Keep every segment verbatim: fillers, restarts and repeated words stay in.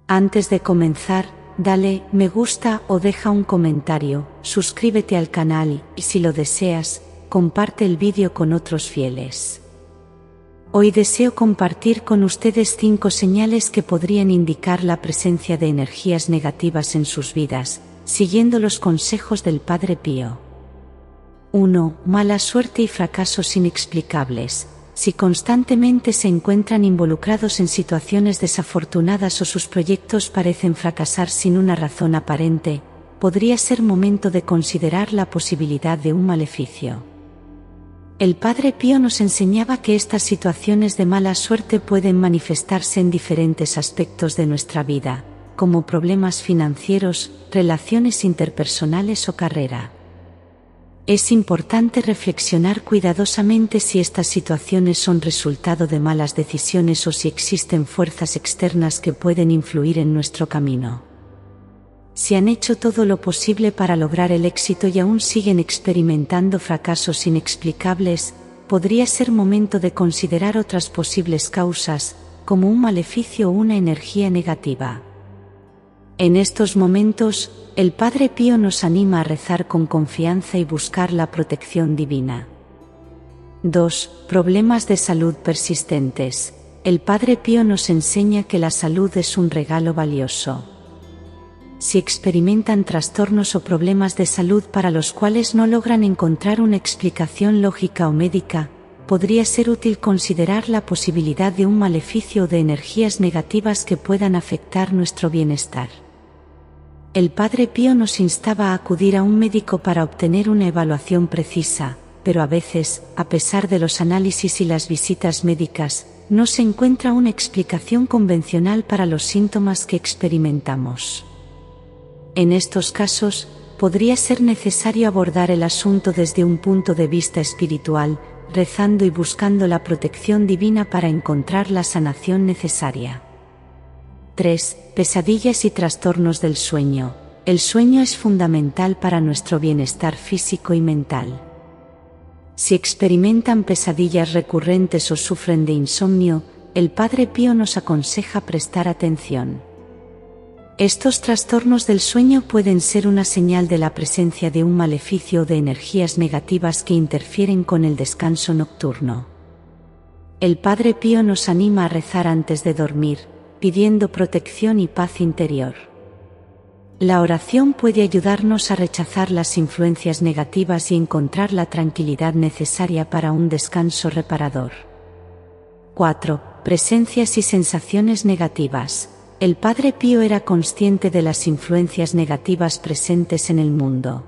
Antes de comenzar, dale me gusta o deja un comentario, suscríbete al canal y, si lo deseas, comparte el vídeo con otros fieles. Hoy deseo compartir con ustedes cinco señales que podrían indicar la presencia de energías negativas en sus vidas, siguiendo los consejos del Padre Pío. uno. Mala suerte y fracasos inexplicables. Si constantemente se encuentran involucrados en situaciones desafortunadas o sus proyectos parecen fracasar sin una razón aparente, podría ser momento de considerar la posibilidad de un maleficio. El Padre Pío nos enseñaba que estas situaciones de mala suerte pueden manifestarse en diferentes aspectos de nuestra vida, como problemas financieros, relaciones interpersonales o carrera. Es importante reflexionar cuidadosamente si estas situaciones son resultado de malas decisiones o si existen fuerzas externas que pueden influir en nuestro camino. Si han hecho todo lo posible para lograr el éxito y aún siguen experimentando fracasos inexplicables, podría ser momento de considerar otras posibles causas, como un maleficio o una energía negativa. En estos momentos, el Padre Pío nos anima a rezar con confianza y buscar la protección divina. dos. Problemas de salud persistentes. El Padre Pío nos enseña que la salud es un regalo valioso. Si experimentan trastornos o problemas de salud para los cuales no logran encontrar una explicación lógica o médica, podría ser útil considerar la posibilidad de un maleficio o de energías negativas que puedan afectar nuestro bienestar. El Padre Pío nos instaba a acudir a un médico para obtener una evaluación precisa, pero a veces, a pesar de los análisis y las visitas médicas, no se encuentra una explicación convencional para los síntomas que experimentamos. En estos casos, podría ser necesario abordar el asunto desde un punto de vista espiritual, rezando y buscando la protección divina para encontrar la sanación necesaria. tres. Pesadillas y trastornos del sueño. El sueño es fundamental para nuestro bienestar físico y mental. Si experimentan pesadillas recurrentes o sufren de insomnio, el Padre Pío nos aconseja prestar atención. Estos trastornos del sueño pueden ser una señal de la presencia de un maleficio o de energías negativas que interfieren con el descanso nocturno. El Padre Pío nos anima a rezar antes de dormir, pidiendo protección y paz interior. La oración puede ayudarnos a rechazar las influencias negativas y encontrar la tranquilidad necesaria para un descanso reparador. cuatro. Presencias y sensaciones negativas. El Padre Pío era consciente de las influencias negativas presentes en el mundo.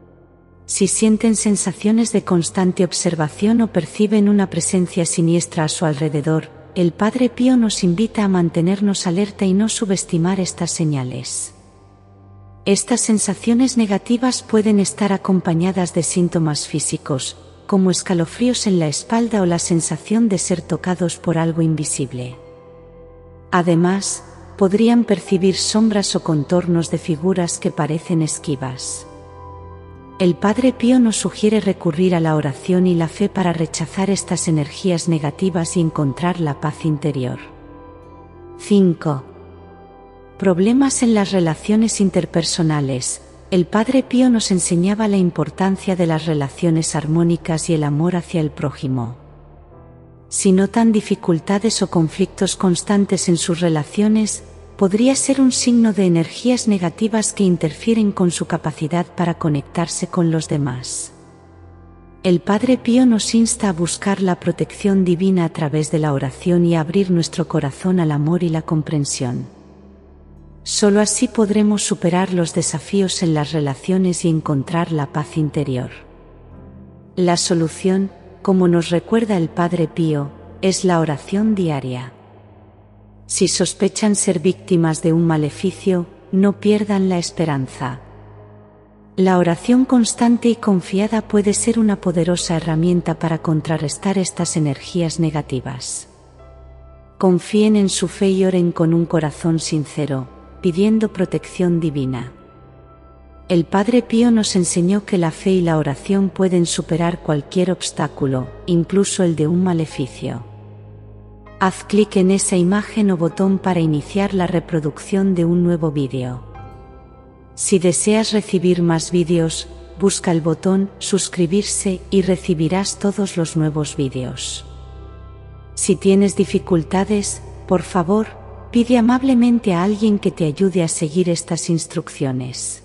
Si sienten sensaciones de constante observación o perciben una presencia siniestra a su alrededor, el Padre Pío nos invita a mantenernos alerta y no subestimar estas señales. Estas sensaciones negativas pueden estar acompañadas de síntomas físicos, como escalofríos en la espalda o la sensación de ser tocados por algo invisible. Además, podrían percibir sombras o contornos de figuras que parecen esquivas. El Padre Pío nos sugiere recurrir a la oración y la fe para rechazar estas energías negativas y encontrar la paz interior. cinco. Problemas en las relaciones interpersonales. El Padre Pío nos enseñaba la importancia de las relaciones armónicas y el amor hacia el prójimo. Si notan dificultades o conflictos constantes en sus relaciones, podría ser un signo de energías negativas que interfieren con su capacidad para conectarse con los demás. El Padre Pío nos insta a buscar la protección divina a través de la oración y a abrir nuestro corazón al amor y la comprensión. Solo así podremos superar los desafíos en las relaciones y encontrar la paz interior. La solución, como nos recuerda el Padre Pío, es la oración diaria. Si sospechan ser víctimas de un maleficio, no pierdan la esperanza. La oración constante y confiada puede ser una poderosa herramienta para contrarrestar estas energías negativas. Confíen en su fe y oren con un corazón sincero, pidiendo protección divina. El Padre Pío nos enseñó que la fe y la oración pueden superar cualquier obstáculo, incluso el de un maleficio. Haz clic en esa imagen o botón para iniciar la reproducción de un nuevo vídeo. Si deseas recibir más vídeos, busca el botón suscribirse y recibirás todos los nuevos vídeos. Si tienes dificultades, por favor, pide amablemente a alguien que te ayude a seguir estas instrucciones.